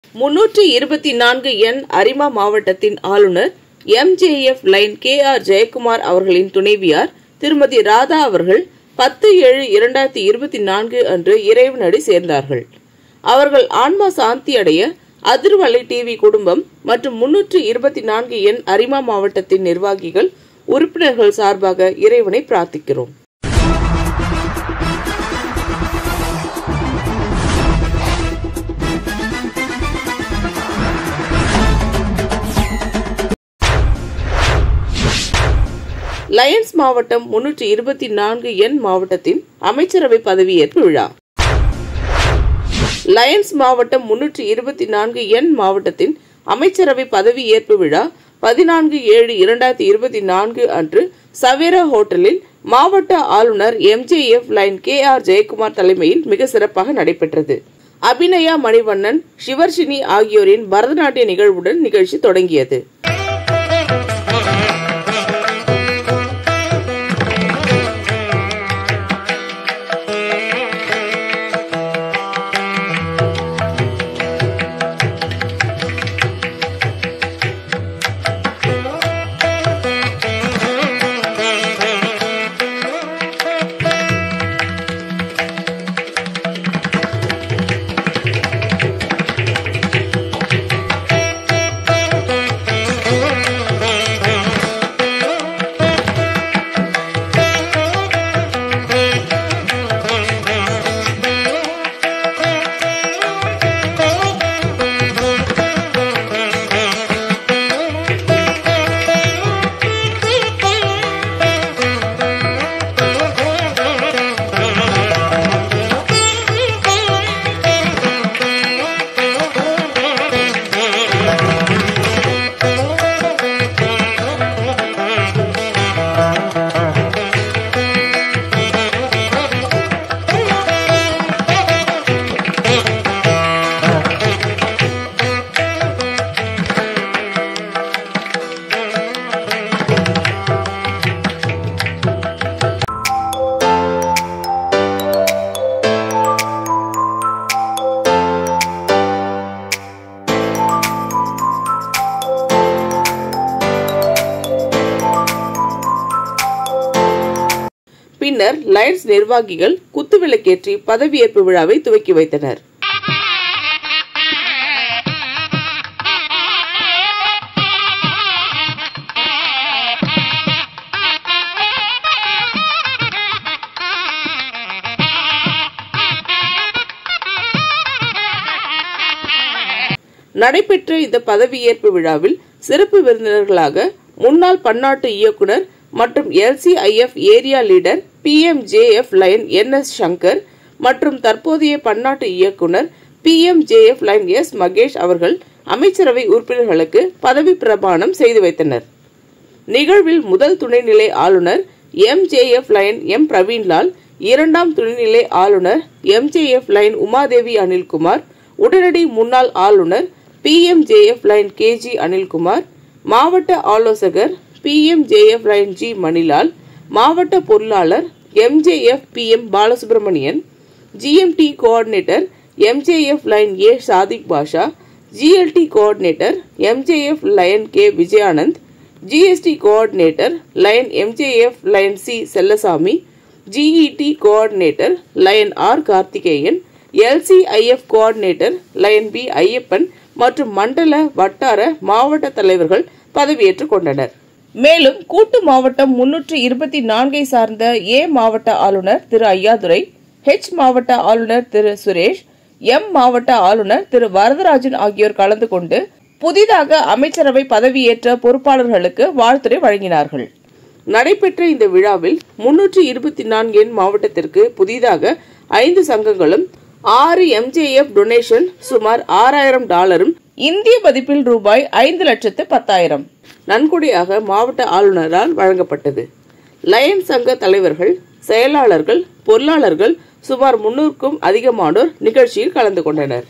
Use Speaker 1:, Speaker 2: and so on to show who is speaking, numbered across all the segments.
Speaker 1: 324 எண் அரிமா மாவட்டத்தின் ஆளுநர் MJF லைன் KR ஜெயக்குமார் அவர்களின் துணைவியார் திருமதி ராதா அவர்கள் 10/7/2024 அன்று இறைவனடி சேர்ந்தார்கள். அவர்கள் ஆன்மா சாந்தி அடைய அதிர்வலை டிவி குடும்பம் மற்றும் 324 எண் அரிமா மாவட்டத்தின் நிர்வாகிகள் உறுப்பினர்கள் சார்பாக இறைவனை பிரார்த்திக்கிறோம். லயன்ஸ் மாவட்டம் 324 எண் மாவட்டத்தின் அமைச்சரவை பதவியேற்பு விழா. லயன்ஸ் மாவட்டம் 324 எண் மாவட்டத்தின் அமைச்சரவை பதவியேற்பு விழா 14/7/2024 அன்று சவேரா ஹோட்டலில் மாவட்ட ஆளுநர் MJF லைன் KR ஜெயக்குமார் தலைமையில் மிக சிறப்பாக நடைபெற்றது. அபிநயா மணிவண்ணன், சிவர்ஷினி ஆகியோரின் பரதநாட்டிய நிகழ்வுடன் நிகழ்ச்சி தொடங்கியது. பின்னர் லயன்ஸ் நிர்வாகிகள் குத்துவிளக்கேற்றி பதவியேற்பு விழாவை துவக்கி வைத்தனர். நடைபெற்ற இந்த பதவியேற்பு விழாவில் சிறப்பு விருந்தினர்களாக முன்னாள் பன்னாட்டு இயக்குனர் மற்றும் LCIF area leader PMJF lion NS Shankar மற்றும் தற்போதைய பன்னாட்டு இயக்குனர் PMJF லைன் S மகேஷ் அவர்கள் அமைச்சரவை உறுப்பினர்களுக்கு பதவி பிரமாணம் செய்து வைத்தனர். நிகழ்வில் முதல் துணைநிலை ஆளுநர் MJF லைன் M பிரவீன்லால், இரண்டாம் துணைநிலை ஆளுநர் MJF லைன் உமாதேவி அனில்குமார், உடனடி முன்னாள் ஆளுநர் PMJF லைன் KG அனில்குமார், மாவட்ட ஆலோசகர் PMJF லைன் G மணிலால், மாவட்ட பொருளாளர் MJF PM Balasubramanian, GMT coordinator MJF lion A Sadiq Basha, GLT coordinator MJF lion K Vijayanand, GST coordinator lion MJF lion C Chellasamy, GET coordinator lion R Karthikeyan, LCIF coordinator lion B Ayyappan மற்றும் மண்டல வட்டார மாவட்ட தலைவர்கள் பதவியேற்றுக் கொண்டனர். மேலும் கூட்டு மாவட்டம் 324 சார்ந்த A மாவட்ட ஆளுநர் திரு ஐயாதுரை, H மாவட்ட ஆளுநர் திரு சுரேஷ், M மாவட்ட ஆளுநர் திரு வரதராஜன் ஆகியோர் கலந்து கொண்டு புதிதாக அமைச்சரவை பதவியேற்ற பொறுப்பாளர்களுக்கு வாழ்த்துரை வழங்கினார்கள். நடைபெற்ற இந்த விழாவில் 324 எண் மாவட்டத்திற்கு புதிதாக 5 சங்கங்களும் 6 MJF டொனேஷன் சுமார் $6000 இந்திய மதிப்பில் ரூபாய் 5,10,000 நன்கொடையாக மாவட்ட ஆளுநரால் வழங்கப்பட்டது. லயன்ஸ் சங்க தலைவர்கள், செயலாளர்கள், பொருளாளர்கள் சுமார் 300க்கும் அதிகமானோர் நிகழ்ச்சியில் கலந்து கொண்டனர்.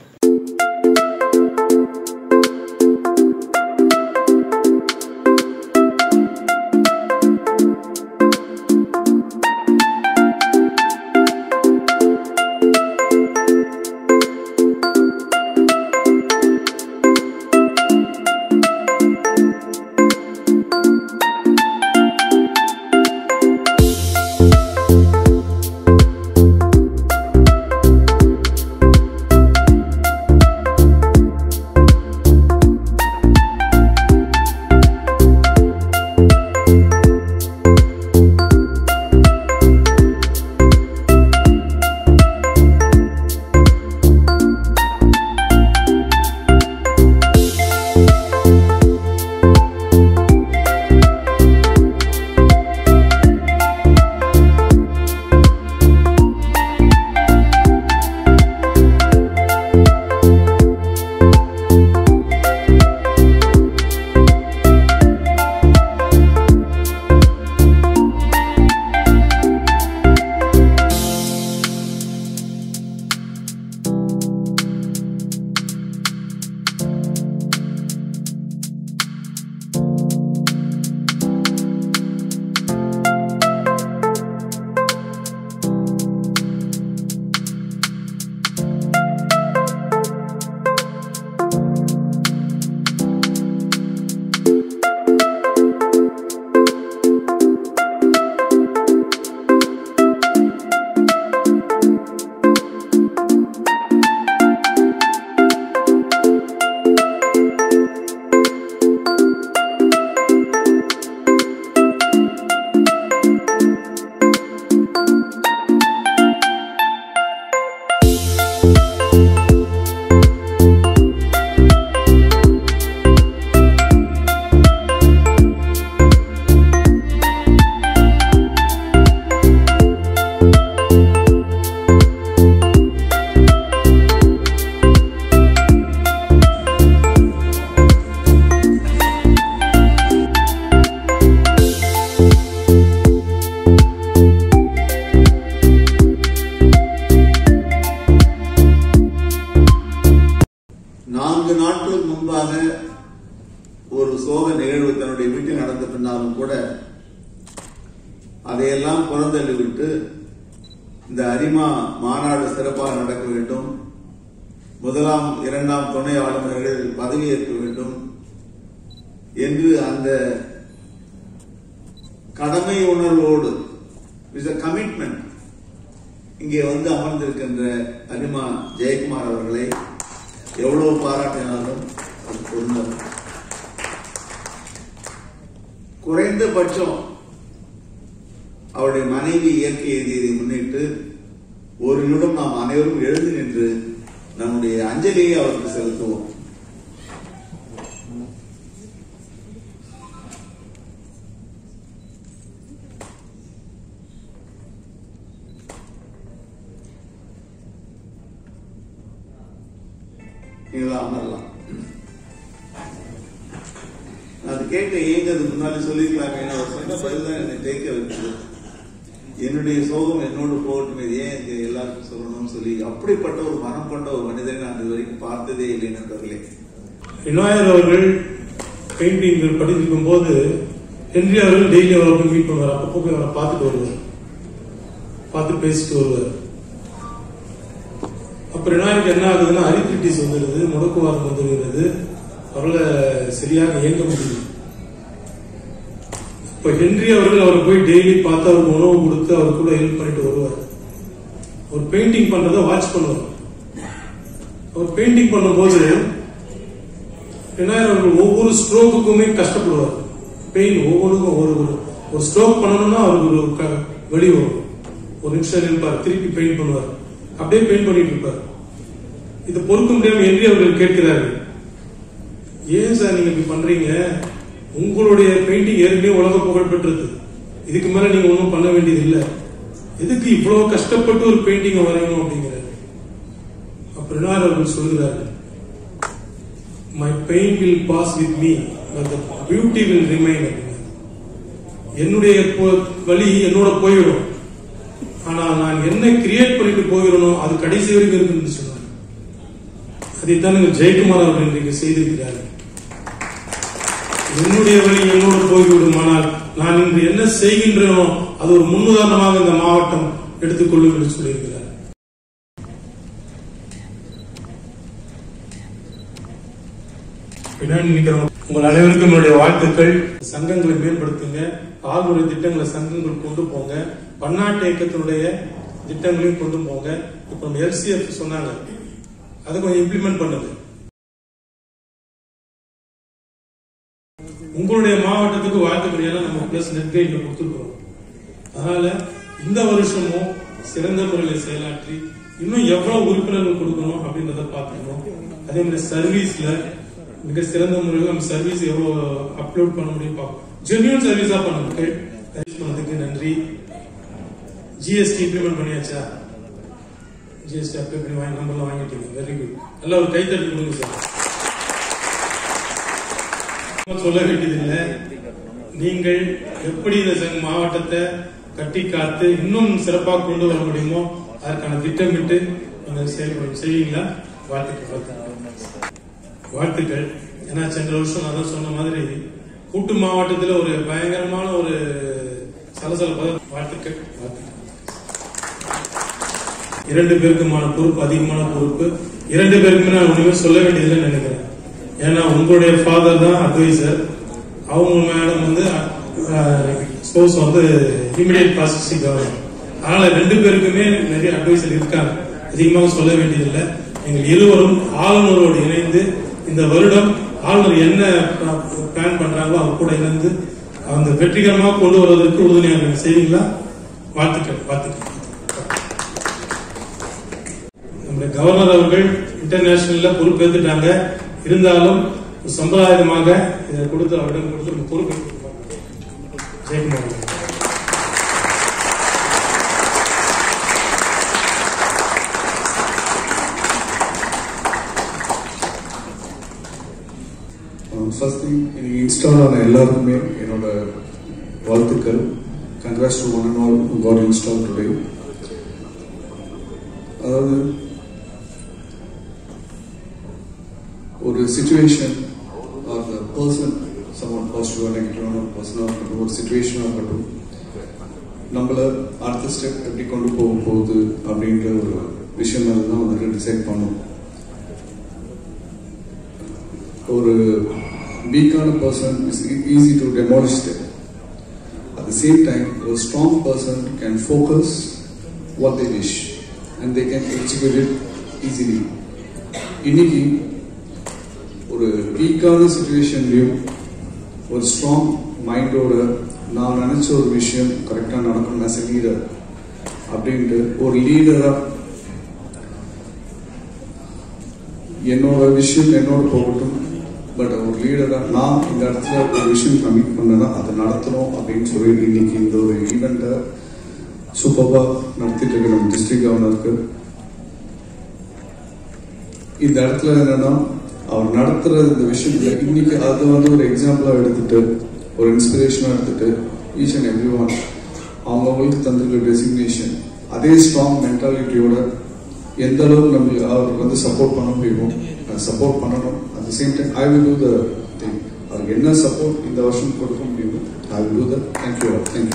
Speaker 2: 4 நாட்களுக்கு முன்பாக ஒரு சோக நிகழ்வு தன்னுடைய வீட்டில் நடந்த பின்னாலும் கூட அதையெல்லாம் புறந்தள்ளிவிட்டு இந்த அரிமா மாநாடு சிறப்பாக நடக்க வேண்டும், 1ஆம் 2ஆம் துணை ஆளுநர்கள் பதவியேற்க வேண்டும் என்று அந்த கடமை உணர்வோடு கமிட்மெண்ட் இங்கே வந்து அமர்ந்திருக்கின்ற அரிமா ஜெயக்குமார் அவர்களை எவ்வளவு பாராட்டினாலும் அது பொருந்தாது. குறைந்தபட்சம் அவருடைய மனைவி இயற்கை எழுதியதை முன்னிட்டு ஒரு நிமிடம் நாம் அனைவரும் எழுந்து நின்று நம்முடைய அஞ்சலியை அவருக்கு செலுத்துவோம். நீங்களா அமரலாம். அது கேட்ட ஏங்கிறது முன்னாடி சொல்லிருக்கலாமே, அவர் சொன்ன பதில் தான் என்னை ஜெயிக்க வைக்கிறது. என்னுடைய சோகம் என்னோடு போகட்டும், இது ஏன் எல்லாருக்கும் சொல்லணும்னு சொல்லி அப்படிப்பட்ட ஒரு மனம் கொண்ட ஒரு மனிதரை நான் இது வரைக்கும் பார்த்ததே இல்லை நண்பர்களே.
Speaker 3: விநாயகர் அவர்கள் பெயிண்டிங் படித்திருக்கும் போது ஹென்றி அவர்கள் டெய்லி அவரை போய் மீட் பண்ணுவார். அப்பப்போ போய் அவரை பார்த்துட்டு வருவார், பார்த்து பேசிட்டு வருவார். அப்ப விநாயகருக்கு என்ன ஆகுதுன்னா அரித்ரிட்டிஸ் வந்துடுது, முடக்குவாதம் வந்துடுகிறது, அவரால் சரியாக இயங்க முடியும். இப்ப ஹென்றி அவர்கள் அவரை போய் டெய்லி பார்த்து அவருக்கு உணவு கொடுத்து அவர் கூட ஹெல்ப் பண்ணிட்டு வருவார். அவர் பெயிண்டிங் பண்றதை வாட்ச் பண்ணுவார். அவர் பெயிண்டிங் பண்ணும்போது விநாயகர் அவர்கள் ஒவ்வொரு ஸ்ட்ரோக்குக்குமே கஷ்டப்படுவார். பெயின் ஒவ்வொருக்கும் ஒரு ஸ்ட்ரோக் பண்ணணும்னா அவருக்கு ஒரு வலி வரும். ஒரு நிமிஷம் இருப்பார், திருப்பி பெயிண்ட் பண்ணுவார், அப்படியே பெயிண்ட் பண்ணிட்டு இருப்பார். இது பொறுக்க முடியாம ஹென்றி அவர்கள் கேட்கிறார்கள், ஏன் சார் நீங்க இப்படி பண்றீங்க? உங்களுடைய பெயிண்டிங் ஏற்கனவே உலக புகழ் பெற்றது, இதுக்கு மேல நீங்க ஒன்றும் பண்ண வேண்டியது இல்லை, எதுக்கு இவ்வளவு கஷ்டப்பட்டு ஒரு பெயிண்டிங் வரையணும் அப்படிங்கிறாரு. அப்புறம் அவர்கள் சொல்கிறார்கள், my pain will pass with me but the beauty will remain. என்னுடைய வலி என்னோட போயிடும், ஆனா நான் என்ன கிரியேட் பண்ணிட்டு போகிறோனோ அது கடைசி வரைக்கும் இருக்குன்னு சொன்னார். அதைத்தான் ஜெயக்குமார் அவர்கள் இன்றைக்கு செய்திருக்கிறார்கள். என்னுடைய வழி என்னோடு போய்விடும், ஆனால் நான் இன்று என்ன செய்கின்றனோ அது ஒரு முன்னுதாரணமாக இந்த மாவட்டம் எடுத்துக்கொள்ளும் என்று சொல்லியிருக்கிறார். உங்கள் அனைவருக்கும் என்னுடைய வாழ்த்துக்கள். சங்கங்களை மேம்படுத்துங்க, ஆளுடைய திட்டங்களை சங்கங்கள் கொண்டு போங்க, பன்னாட்டு இயக்கத்தினுடைய திட்டங்களையும் கொண்டு போங்க. இப்ப நம்ம LCF சொன்னாங்க, அதை கொஞ்சம் இம்ப்ளிமெண்ட் பண்ணுங்க. உங்களுடைய மாவட்டத்துக்கு வாழ்த்துக்கள், ஏன்னா நம்ம பிளஸ் நெட் கைட்ல கொடுத்துருக்கோம். அதனால இந்த வருஷமும் சிறந்த முறையில் செயலாற்றி இன்னும் எவ்வளவு உறுப்பினர்கள் கொடுக்கணும் அப்படின்றத பார்த்துக்கணும். அதே மாதிரி சர்வீஸ்ல மிக சிறந்த முறையில் நம்ம சர்வீஸ் எவ்வளவு அப்லோட் பண்ண முடியும் பார்க்கணும். ஜென்யூன் சர்வீஸா பண்ணுங்க. பண்ணதுக்கு நன்றி. ஜிஎஸ்டி இம்ப்ளிமெண்ட் பண்ணியாச்சா? ஜிஎஸ்டி அப்ளை பண்ணி வாங்கி நம்பர்லாம் வாங்கிட்டீங்க, வெரி குட். நல்ல ஒரு கைத்தட்டி கொடுங்க சார். சொல்ல வேண்டியதில்லை, நீங்கள் எப்படி இந்த மாவட்டத்தை கட்டி காத்து இன்னும் சிறப்பாக கொண்டு வர முடியுமோ அதற்கான திட்டமிட்டு நீங்கள் செய்வீங்களா? வாழ்த்துக்கள். ஏன்னா சென்ற வருஷம் நான் தான் சொன்ன மாதிரி கூட்டு மாவட்டத்தில் ஒரு பயங்கரமான ஒரு சலசலப்ப. வாழ்த்துக்கள். 2 பேருக்குமான பொறுப்பு, அதிகமான பொறுப்பு. 2 பேருக்குமே நான் ஒண்ணுமே சொல்ல வேண்டியதில்லைன்னு நினைக்கிறேன். ஏன்னா உங்களுடைய ஃபாதர் தான் அட்வைசர், அவங்க மேடம் வந்து ஸ்போர்ட்ஸ் வந்து இமிடியேட் ப்ராசஸிங் கவர்னர். அதனால 2 பேருக்குமே நிறைய அட்வைசர் இருக்காங்க, அதிகமாக சொல்ல வேண்டியதில்லை. நீங்கள் இருவரும் ஆளுநரோடு இணைந்து இந்த வருடம் ஆளுநர் என்ன பிளான் பண்றாங்களோ அவங்க கூட இணைந்து அந்த வெற்றிகரமாக கொண்டு வருவதற்கு உறுதுணையாக செய்வீங்களா? வாழ்த்துக்கள். வாழ்த்துக்கள். நம்முடைய கவர்னர் அவர்கள் இன்டர்நேஷனல்ல பொறுப்பேற்றுட்டாங்க, இருந்தாலும் சம்பிரதாயமாக இதை கொடுத்து அவரிடம் கொடுத்து பொறுப்பு ஜெயக்குமார்.
Speaker 4: ஃபர்ஸ்ட் திங், இன்னைக்கு இன்ஸ்டால் ஆன எல்லாருக்குமே என்னோட வாழ்த்துக்கள். Congrats to one and all who got install today. அதாவது ஒரு situation or the person someone positive or நெகட்டிவான பர்சனாக இருக்கட்டும், ஒரு சிச்சுவேஷனாக இருக்கட்டும், நம்மளை அடுத்த ஸ்டெப் எப்படி கொண்டு போக போகுது அப்படின்ற ஒரு விஷயம் அதுதான் வந்துட்டு டிசைட் பண்ணும். ஒரு வீக்கான person is easy to demolish them. At the same time, a strong person can focus what they wish and they can execute it easily. இன்னைக்கு ஒரு வீக்கான சிச்சுவேஷன்லையும் ஒரு ஸ்ட்ராங் மைண்டோட நான் நினைச்ச ஒரு விஷயம் கரெக்டாக நடக்கணும் as a leader அப்படின்ட்டு ஒரு லீடரா என்னோட விஷயம் என்னோட போகட்டும், பட் ஒரு லீடரா நான் இந்த இடத்துல ஒரு விஷயம் கமிட் பண்ணேன்னா அதை நடத்தணும் அப்படின்னு சொல்லிட்டு இன்னைக்கு இந்த ஒரு ஈவெண்ட்டை சூப்பராக நடத்திட்டு இருக்க நம்ம டிஸ்ட்ரிக்ட் கவர்னருக்கு இந்த இடத்துல என்னன்னா அவர் நடத்துற இந்த விஷயத்துல இன்னைக்கு அதை வந்து ஒரு எக்ஸாம்பிளா எடுத்துட்டு ஒரு இன்ஸ்பிரேஷனா எடுத்துட்டு ஈச் அண்ட் எவ்ரி ஒன் அவங்களுக்கு தந்திருக்க டெசிக்னேஷன் அதே ஸ்ட்ராங் மென்டாலிட்டியோட எந்த அளவுக்கு நம்ம அவருக்கு வந்து சப்போர்ட் பண்ண முடியுமோ சப்போர்ட் பண்ணணும். At the same time I will do the thing. அவருக்கு என்ன சப்போர்ட் இந்த வருஷம் கொடுக்க முடியுமோ I will do that. Thank you. Thank you.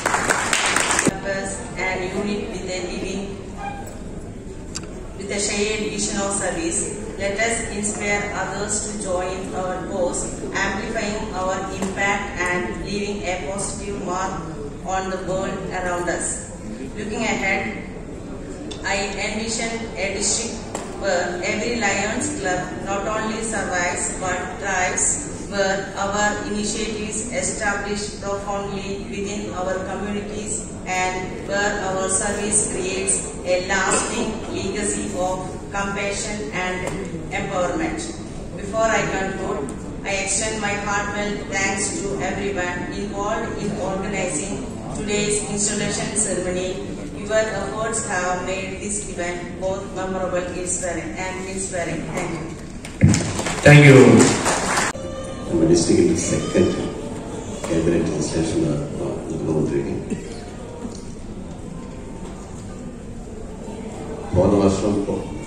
Speaker 5: And unit with the living with a shared vision of service. Let us inspire others to join our cause, amplifying our impact and leaving a positive mark on the world around us. Looking ahead, I envision a district where every Lions Club not only survives but thrives, where our initiatives establish profoundly within our communities and where our service creates a lasting legacy of compassion and empowerment. Before I conclude, I extend my heartfelt thanks to everyone involved in organizing today's installation ceremony. Your efforts have made this event both memorable and inspiring. Thank you.
Speaker 6: Thank you. நம்ம district second cabinet installation முக்கியமന്ത്രിக்கு போன வருஷம்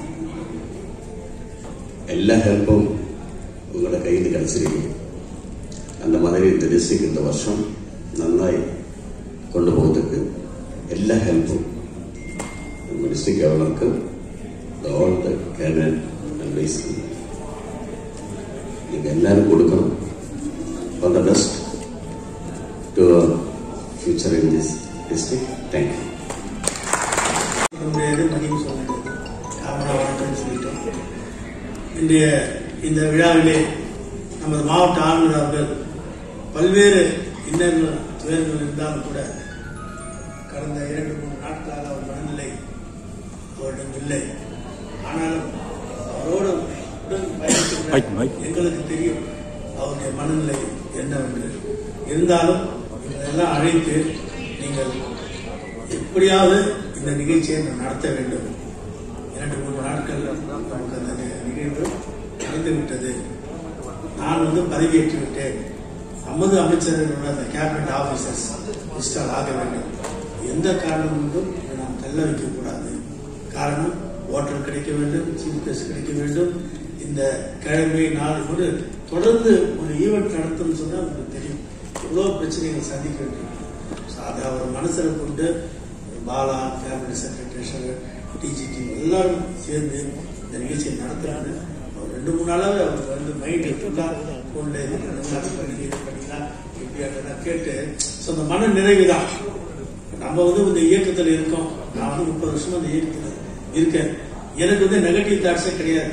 Speaker 6: எல்லா ஹெல்ப்பும் உங்களோட கையில் கிடைச்சிருக்கு. அந்த மாதிரி இந்த டிஸ்ட்ரிக்ட் இந்த வருஷம் நன்னாய் கொண்டு போகிறதுக்கு எல்லா ஹெல்ப்பும் நம்ம டிஸ்ட்ரிக்ட் கவர்னருக்கு ஆல் த கேபினெட் அட்வைஸ் நீங்கள் எல்லாரும் கொடுக்கணும். All the best to future in this district. Thank you.
Speaker 7: இன்றைய இந்த விழாவிலே நமது மாவட்ட ஆளுநர் அவர்கள் பல்வேறு இன்னல்கள் துயரங்கள் இருந்தாலும் கூட கடந்த 2-3 நாட்களாக அவர் மனநிலை அவரிடம் இல்லை. ஆனாலும் அவரோடு உடன் பயணிக்கின்ற எங்களுக்கு தெரியும் அவருடைய மனநிலை என்னவென்று. இருந்தாலும் இதெல்லாம் அழைத்து நீங்கள் எப்படியாவது இந்த நிகழ்ச்சியை நடத்த வேண்டும். 2-3 நாட்கள் நமக்கு அந்த நிகழ்வு நடந்துவிட்டது. நான் பதவியேற்று விட்டேன். நமது அமைச்சர்களோட அந்த கேபினட் ஆபீசர்ஸ் இன்ஸ்டால் ஆக வேண்டும். எந்த காரணம் கொண்டும் நாம் தள்ள வைக்கக்கூடாது. காரணம் ஓட்டல் கிடைக்க வேண்டும், சீஃப் கெஸ்ட் கிடைக்க வேண்டும். இந்த கிழமை நாள் தொடர்ந்து ஒரு ஈவெண்ட் நடத்தும்னு சொன்னா உங்களுக்கு தெரியும் எவ்வளவு பிரச்சனைகள் சந்திக்க வேண்டும். அதை அவர் மனசில் கொண்டு பாலா, கேபினட் செக்ரட்டரி, டிஜிடி எல்லாரும் சேர்ந்து இந்த நிகழ்ச்சியை நடத்துறாங்க. அவர் 2-3 நாளாவே அவருக்கு மைண்ட் ஃபுல்லாக கொண்டு பண்ணிக்கலாம் இப்படியா கேட்டு அந்த மன நிறைவு தான். நம்ம இந்த இயக்கத்தில் இருக்கோம். நான் 30 வருஷமா அந்த இயக்கத்தில் இருக்கேன். எனக்கு நெகட்டிவ் தாட்ஸே கிடையாது.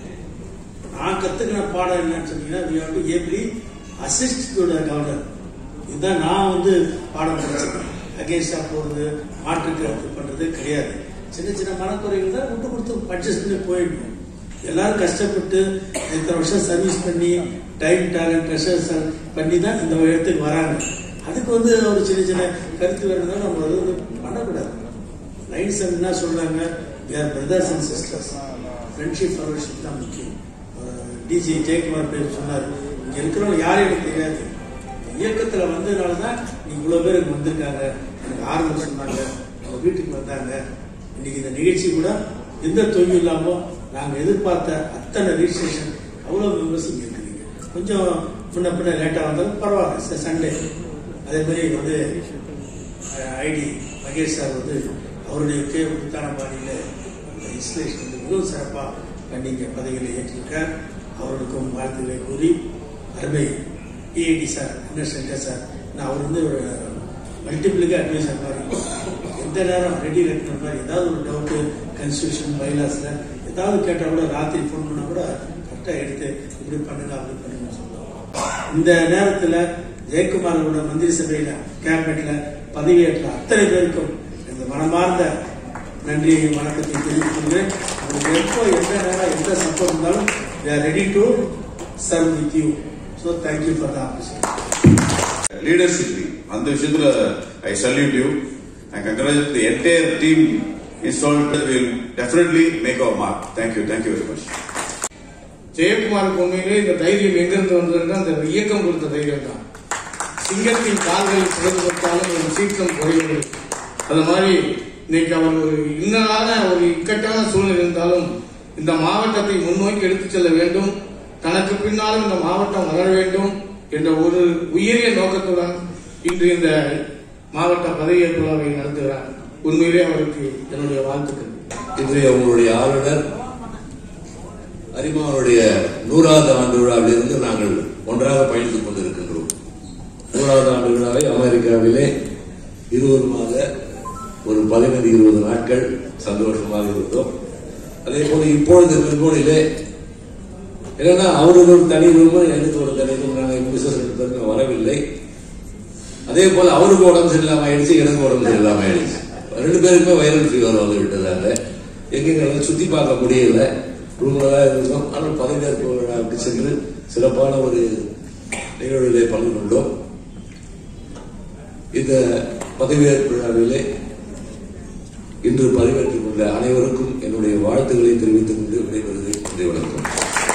Speaker 7: நான் கத்துக்கிற பாடம் என்னன்னு சொன்னீங்கன்னா எப்படி அசிஸ்ட் கவர்னர் இதுதான் நான் பாடம் படிச்சேன். அகேன்ஸ்டா போறது, மாற்றுக்கருத்து பண்றது கிடையாது. சின்ன சின்ன மனக்குறைகள் தான் விட்டு கொடுத்து அட்ஜஸ்ட் பண்ணி போயிடணும். எல்லாரும் கஷ்டப்பட்டு இத்தனை வருஷம் சர்வீஸ் பண்ணி டைம் டேலண்ட் ப்ரெஷர் பண்ணி தான் இந்த இடத்துக்கு வராங்க. அதுக்கு ஒரு சின்ன சின்ன கருத்து வேணும்னா நம்ம பண்ணக்கூடாது. லைன்ஸ் என்ன சொல்றாங்க, brothers and sisters, friendship fellowship தான் முக்கியம். டிஜி ஜெயக்குமார் பேர் சொன்னார், இங்க இருக்கிறவங்க யாரும் எனக்கு தெரியாது, இயக்கத்துல வந்ததுனாலதான் நீங்க இவ்வளவு பேர் இங்க வந்திருக்காங்க, எனக்கு ஆறுதல் சொன்னாங்க, அவங்க வீட்டுக்கு வந்தாங்க. இன்னைக்கு இந்த நிகழ்ச்சி கூட எந்த தொய்வு இல்லாமோ நாங்க எதிர்பார்த்த அத்தனை ரிஜிஸ்ட்ரேஷன் அவ்வளோ மெம்பர்ஸ் இங்கே இருக்கிறீங்க. கொஞ்சம் முன்ன பின்ன லேட்டாக வந்தாலும் பரவாயில்ல, சண்டே. அதே மாதிரி வந்து ஐடி மகேஷ் சார் வந்து அவருடைய புத்தான பாணியில் இன்ஸ்டலேஷன் வந்து மிகவும் சிறப்பாக கண்டிங்க பதவிகளை ஏற்றிருக்கார். அவர்களுக்கும் வாழ்த்துக்களை கூறி, அருமை பிஐடி சார், சங்கர் சார், நான் அவர் வந்து ஒரு மல்டிபிளுக்கு அட்வைசர் மாதிரி, எந்த நேரம் ரெடி கட்டின மாதிரி ஏதாவது ஒரு டவுட்டு கான்ஸ்டியூஷன் பைலாஸில் ஏதாவது கேட்டால் கூட ராத்திரி ஃபோன் பண்ணால் கூட கரெக்டாக எடுத்து இப்படி பண்ணுங்க அப்படி பண்ணுங்க சொல்லுவாங்க. இந்த நேரத்தில் ஜெயக்குமாரோட மந்திரி சபையில் கேபினெட்டில் பதவியேற்ற அத்தனை பேருக்கும் இந்த மனமார்ந்த நன்றி வணக்கத்தை தெரிவித்துக் கொள்கிறேன். உங்களுக்கு எப்போ எந்த நேரம் எந்த சப்போர்ட் இருந்தாலும் they are ready to serve with you. So thank you for the opportunity.
Speaker 8: Leadership அந்த விஷயத்துல I salute you and congratulate the entire team installed. Will definitely make our mark. Thank you very much.
Speaker 9: ஜெயக்குமாருக்கு உண்மையிலே இந்த தைரியம் எங்கிருந்து வந்ததுன்னா அந்த இயக்கம் கொடுத்த தைரியம் தான். சிங்கத்தின் கால்கள் சிறந்து கொடுத்தாலும் ஒரு சீக்கிரம் குறைவது. அது மாதிரி இன்னைக்கு அவர் ஒரு இன்னலான ஒரு இக்கட்டான சூழ்நிலை இருந்தாலும் இந்த மாவட்டத்தை முன்னோக்கி எடுத்துச் செல்ல வேண்டும், தனக்கு பின்னாலும் இந்த மாவட்டம் வளர வேண்டும் என்ற ஒரு உயரிய நோக்கத்துடன் இன்று இந்த மாவட்ட பதவியேற்பு விழாவை நடத்துகிறார். உண்மையிலே அவருக்கு என்னுடைய வாழ்த்துக்கள்.
Speaker 10: இன்றைய உங்களுடைய ஆளுநர் அரிமாவுடைய 100வது ஆண்டு விழாவிலிருந்து நாங்கள் ஒன்றாக பயணித்துக் கொண்டிருக்கின்றோம். 100வது ஆண்டு விழாவை அமெரிக்காவிலே இருவருமாக ஒரு 15-20 நாட்கள் சந்தோஷமாக இருந்தோம். அதே போல இப்பொழுது மெல்போர்னிலே ஏன்னா அவருக்கு ஒரு தனி ரூம், எனக்கு ஒரு தனி ரூம், நாங்கள் மிஸ்ஸஸ் 2 பேருமே வரவில்லை. அதே போல அவருக்கு உடம்பு சரியில்லாம ஆயிடுச்சு, எனக்கு உடம்பு சரியில்லாம ஆயிடுச்சு. 2 பேருக்குமே வைரல் ஃபீவர் வந்து விட்டதால எங்கெங்க சுத்தி பார்க்க முடியல, ரூம்ல தான் இருந்தோம். ஆனால் பதவியேற்பு விழாவுக்கு சென்று சிறப்பான ஒரு நிகழ்விலே பங்கு கொண்டோம். இந்த பதவியேற்பு விழாவிலே இன்று பதவியேற்றுக் கொண்ட அனைவருக்கும் என்னுடைய வாழ்த்துக்களை தெரிவித்துக் கொண்டு விடைபெறுகிறேன். நன்றி, வணக்கம்.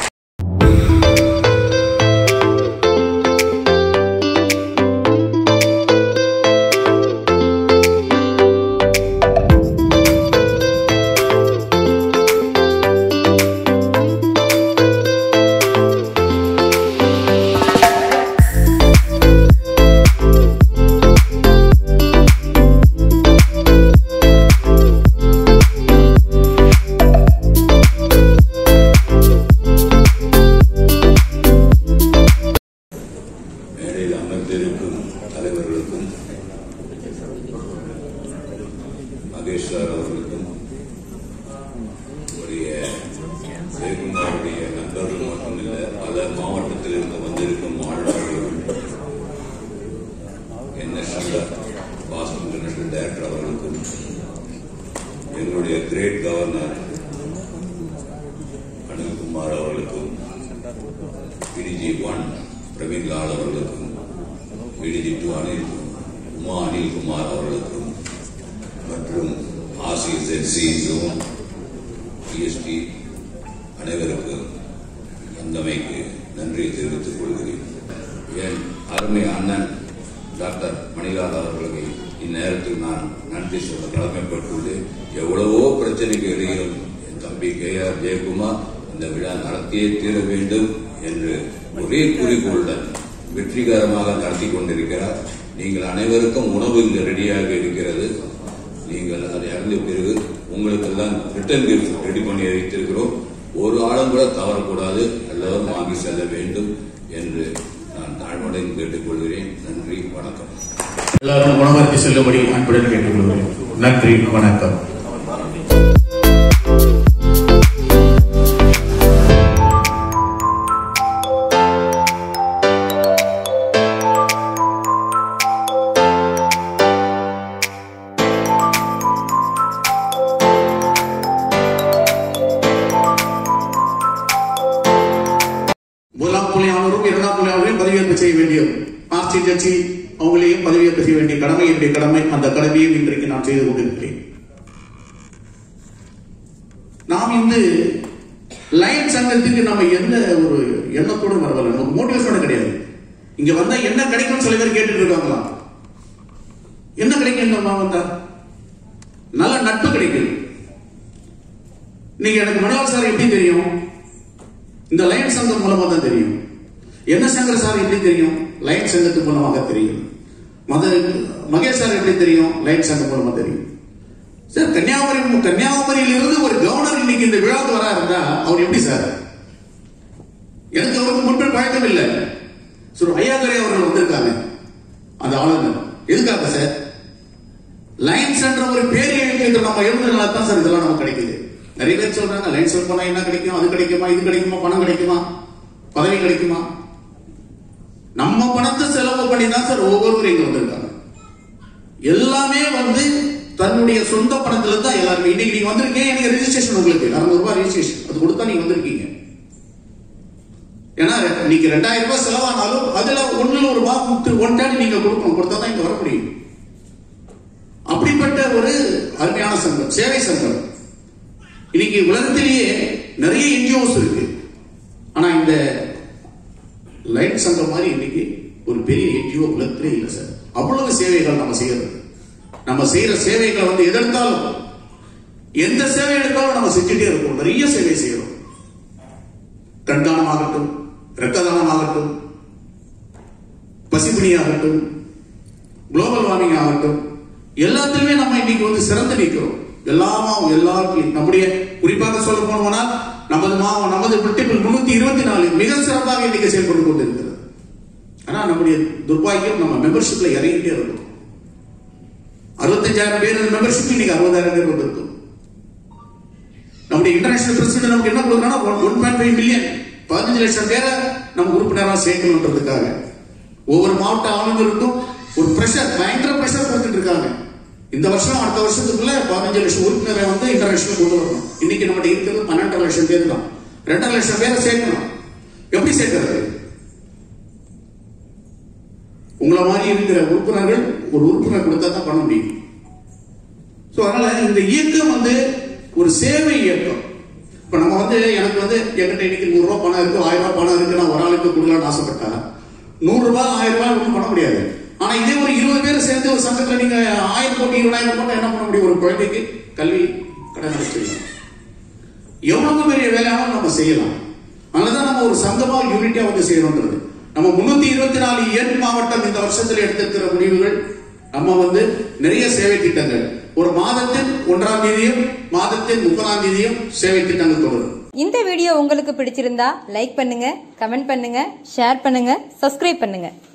Speaker 10: மகேஷ் சார் அவர்களுக்கும் ஜெயக்குமாருடைய நண்பர்கள் மட்டுமில்ல, பல மாவட்டத்தில் இருந்து வந்திருக்கும் ஆளுநர்கள், சங்கர், பாஸ்டன் இன்டர்நேஷனல் டைரக்டர் அவர்களுக்கும், எங்களுடைய கிரேட் கவர்னர் அனில்குமார் அவர்களுக்கும், பிடிஜி 1 பிரவீன் லால் அவர்களுக்கும், பிடிஜி 2 உமா அனில்குமார் அவர்களுக்கும் மற்றும் RCZC ஜோன் PST அனைவருக்கும் வந்தமைக்கு நன்றி தெரிவித்துக் கொள்கிறேன். என் அருமை அண்ணன் டாக்டர் மணிலால் அவர்களை இந்நேரத்தில் நான் நன்றி சொல்ல கடமைப்பட்டுள்ளேன். எவ்வளவோ பிரச்சனைக்கு இடையிலும் என் தம்பி KR ஜெயக்குமார் இந்த விழா நடத்தியே தீர வேண்டும் என்று ஒரே குறிக்கோளுடன் வெற்றிகரமாக நடத்தி கொண்டிருக்கிறார். நீங்கள் அனைவருக்கும் உணவு இங்கு ரெடியாக இருக்கிறது. நீங்கள் அதை அறிந்த பிறகு உங்களுக்கெல்லாம் ரிட்டர்ன் கிஃப்ட் ரெடி பண்ணி வைத்திருக்கிறோம். ஒரு ஆளும் கூட தவறக்கூடாது, எல்லாரும் வாங்கி செல்ல வேண்டும் என்று நான் தாழ்மையுடன் கேட்டுக்கொள்கிறேன். நன்றி, வணக்கம்.
Speaker 11: எல்லாரும் உணவருந்தி செல்லும்படி அன்புடன் கேட்டுக்கொள்கிறேன். நன்றி, வணக்கம். பதவியேற்பு செய்ய வேண்டியது RCZC அவங்களையும் பதவியேற்பு செய்ய வேண்டிய கடமை என்னுடைய கடமை. அந்த கடமையும் இன்றைக்கு நான் செய்து கொண்டிருக்கிறேன். நாம் இந்த லைன் சங்கத்துக்கு நம்ம எந்த ஒரு எண்ணத்தோடு வரவில்லை, நமக்கு மோட்டிவேஷனோட கிடையாது. இங்க வந்தா என்ன கிடைக்கும் சில பேர் கேட்டுட்டு இருக்காங்களா? என்ன கிடைக்கும் வந்தா? நல்ல நட்பு கிடைக்கும். நீங்க எனக்கு மனோகர் சார் எப்படி தெரியும்? இந்த லயன் சங்கம் மூலமா தான் தெரியும். என்ன சங்கர் சார் எப்படி தெரியும்? லயன் சங்கத்து மூலமாக தெரியும். மகேஷ் சார் எப்படி தெரியும்? லயன் சங்கம் மூலமா தெரியும். சார் கன்னியாகுமரியில் இருந்து ஒரு கவர்னர் இன்னைக்கு இந்த விழாவுக்கு வரா இருந்தா அவர் எப்படி சார்? எனக்கு அவருக்கு முன்பு பழக்கம் இல்லை. ஐயாதுரை அவர்கள் வந்திருக்காங்க, அந்த ஆளுநர் எதுக்காக சார்? லைன்ஸ் என்ற ஒரு பேர் எழுத்து நம்ம எழுதுனால தான் சார் இதெல்லாம் நமக்கு கிடைக்குது. நிறைய பேர் சொல்றாங்க லைன்ஸ் போனா என்ன கிடைக்கும், அது கிடைக்குமா, இது கிடைக்குமா, பணம் கிடைக்குமா, பதவி கிடைக்குமா? நம்ம பணத்தை செலவு பண்ணி தான் சார் ஒவ்வொருவரும் இங்க வந்திருக்காங்க. எல்லாமே தன்னுடைய சொந்த பணத்துல தான் எல்லாருமே. இன்னைக்கு நீங்க வந்திருக்கீங்க, நீங்க ரெஜிஸ்ட்ரேஷன் உங்களுக்கு 600 ரூபாய் ரெஜிஸ்ட்ரேஷன் அது கொடுத்தா நீங்க வந்திருக்கீங்க. ஏன்னா நீங்க 2000 ரூபாய் செலவானாலும் அதுல ஒண்ணுல ஒரு வாக்கு 1/3 நீங்க கொடுக்கணும், கொடுத்தா தான் இங்க வர முடியும். அப்படிப்பட்ட ஒரு அருமையான சங்கம், சேவை சங்கம். இன்னைக்கு உலகத்திலேயே நிறைய என்ஜிஓஸ் இருக்கு, ஆனா இந்த லைன் சங்கம் மாதிரி இன்னைக்கு ஒரு பெரிய என்ஜிஓ உலகத்திலே இல்லை சார். அவ்வளவு சேவைகள் நம்ம செய்யறது. நம்ம செய்யற சேவைகளை எதிர்த்தாலும் எந்த சேவை எடுத்தாலும் நம்ம செஞ்சுட்டே இருக்கோம். நிறைய சேவை செய்யறோம். கண்தானம் ஆகட்டும், இரத்த தானம் ஆகட்டும், பசிப்பிணி ஆகட்டும், குளோபல் வார்மிங் ஆகட்டும், எல்லாத்திலுமே நம்ம இன்னைக்கு சிறந்து நிற்கிறோம். எல்லாருக்கும் நம்முடைய குறிப்பாக சொல்ல போனோம்னால் நமது மல்டிபிள் 324 மிக சிறப்பாக இன்னைக்கு செயல்பட்டு கொண்டிருக்கிறது. ஆனா நம்முடைய துர்பாகியம் நம்ம மெம்பர்ஷிப்ல இறங்கிட்டே இருக்கும். 65,000 பேர் மெம்பர்ஷிப், இன்னைக்கு 60,000 பேர் வந்திருக்கும். நம்முடைய இன்டர்நேஷனல் பிரசிடென்ட் நமக்கு என்ன கொடுக்குறாங்கன்னா 1.5 மில்லியன் 15 லட்சம் பேரை நம்ம உறுப்பினராக சேர்க்கணுன்றதுக்காக ஒவ்வொரு மாவட்ட ஆளுநருக்கும் ஒரு பிரஷர், பயங்கர பிரஷர் கொடுத்துட்டு இருக்காங்க. இந்த வருஷம் அடுத்த வருஷத்துக்குள்ள 15 லட்சம் உறுப்பினரை இன்டர்நேஷனல் கொண்டு வரணும். இன்னைக்கு நம்மகிட்ட இருக்கிறது 12 லட்சம் பேர் தான். 2 லட்சம் பேரை சேர்க்கணும். எப்படி சேர்க்கிறது? உங்களை மாதிரி இருக்கிற உறுப்பினர்கள் ஒரு உறுப்பினர் கொடுத்தா தான் பண்ண முடியும். அதனால இந்த இயக்கம் ஒரு சேவை இயக்கம். இப்ப நம்ம எனக்கு என்கிட்ட இன்னைக்கு 100 ரூபாய் பணம் இருக்கு, 1000 ரூபாய் பணம் இருக்கு, நான் ஒரு ஆளுக்கு கொடுக்கலாம்னு ஆசைப்பட்டா 100 ரூபாய் 1000 ரூபாய் ஒன்றும் பண்ண முடியாது. ஆனா இதே ஒரு 20 பேர் சேர்ந்து ஒரு சங்கத்துல நீங்க 1000 கோடி 20,000 கோடி என்ன பண்ண முடியும்? ஒரு குழந்தைக்கு கல்வி கடன் அடைச்சிடலாம். எவ்வளவு பெரிய வேலையாலும் நம்ம செய்யலாம். அதனாலதான் நம்ம ஒரு சங்கமா யூனிட்டியா செய்யணும்ன்றது. நம்ம 324 எண் மாவட்டம் இந்த வருஷத்துல எடுத்திருக்கிற முடிவுகள், நம்ம நிறைய சேவை திட்டங்கள், ஒரு மாதத்தின் 1ஆம் தேதியும் மாதத்தின் 30ஆம் தேதியும் சேவை திட்டங்கள் தொடரும்.
Speaker 12: இந்த வீடியோ உங்களுக்கு பிடிச்சிருந்தா லைக் பண்ணுங்க, கமெண்ட் பண்ணுங்க, ஷேர் பண்ணுங்க, சப்ஸ்கிரைப் பண்ணுங்க.